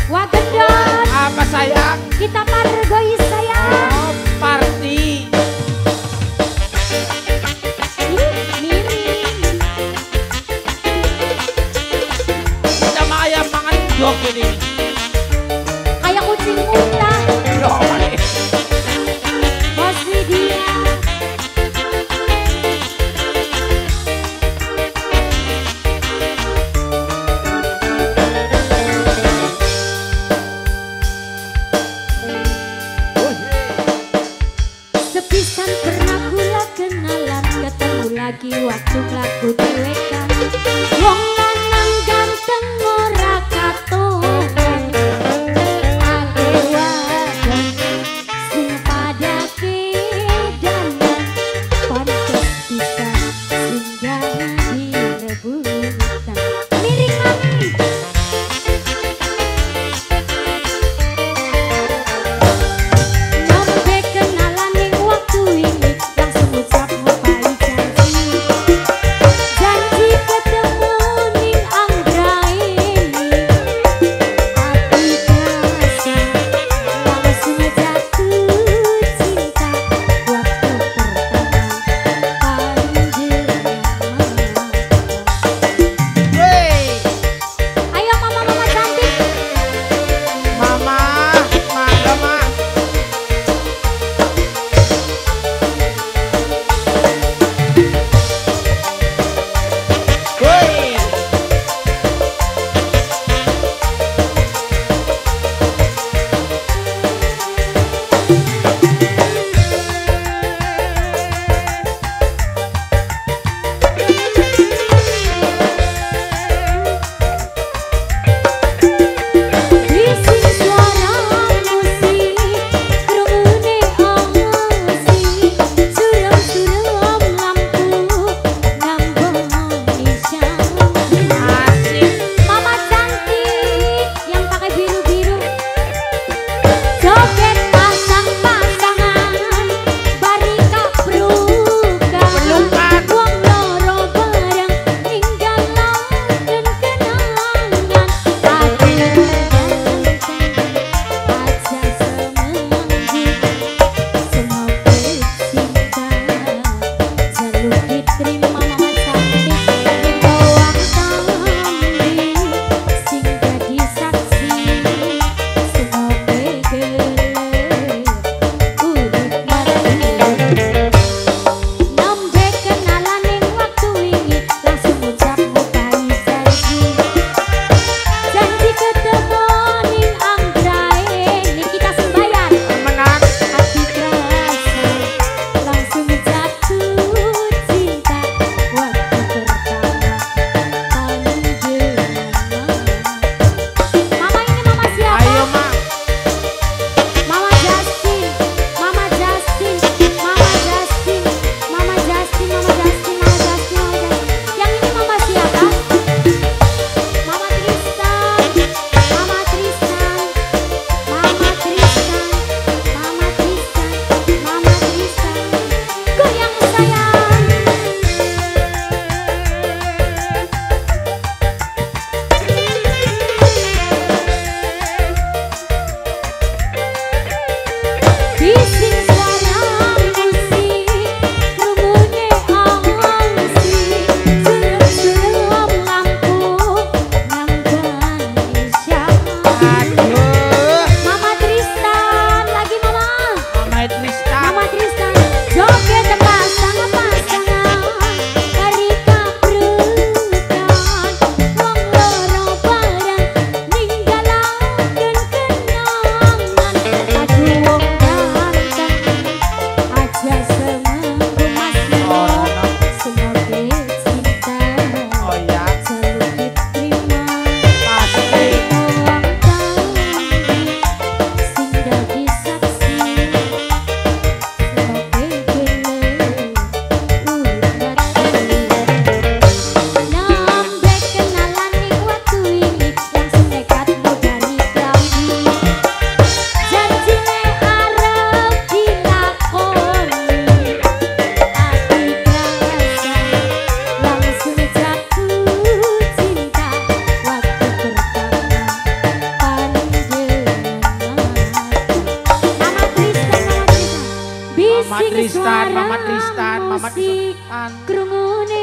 Wah gendon. Apa sayang? Kita pargoi sayang. Oh, party. Miring. Kita ayam mangan jok ini. Kayak kucing muntah. Yo, mali. Masih dia. Sepisan pernah kula kenalan, ketemu lagi waktu laku dewekan. Wong lanang ganteng ora katokan, ake wadon sing pada kedanan, pantes pisan singgah di rebutan. Miring mami. Nombe kenalan ning waktu ini, langsung ucap ngopai janji. Janji ketemu ning anggra ini, hati kerasa langsung jatuh cinta. Waktu pertama panjenengan. Wey, Ayo mama-mama cantik. mama, mangga ma. Wey. Bising suara musik, kerumune musik, suram-suram lampu, namboni janji. Asik. Mama cantik yang pakai biru-biru, joget pasang-pasangan, barika pelukan, Pelukan. wong loro bareng ninggal langen kenangan. Hati ganteng aja semanggi, semoga cinta jaluk diterima. Mama cantik bawang tambi sing dadi saksi, semoga gelem urip mati. Nombe kenalan ning waktu ini, langsung ucap ngopai janji. Janji ketemu ning anggra ini, kita sembahyang. Menang. Hati kerasa langsung jatuh cinta. Waktu pertama panjenengan. Mama ini mama siapa? Ayo ma. Mama Justin, Mama Justin, Mama Justin, Mama Justin, Mama Justin, Mama Justin, Mama Justin. Yang ini mama siapa? Mama Tristan, Mama Tristan, Mama Tristan, Mama Tristan, Mama Tristan. Goyang sayang. Bising suara musik, kerumune musik, suram-suram lampu, nambani janji. Aduh. Mama Tristan, lagi mama. Mama Tristan. Mama Tristan, joget pasang-pasangan, barika pelukan, wong loro bareng ninggal langen kenangan. Aduh wong ganteng aja semenggu masih, Orang. semoga cinta Oh ya. jaluk diterima. Pasti. Bawang tambi Mama Tristan, Mama Tristan, Mama Tristan. Krungune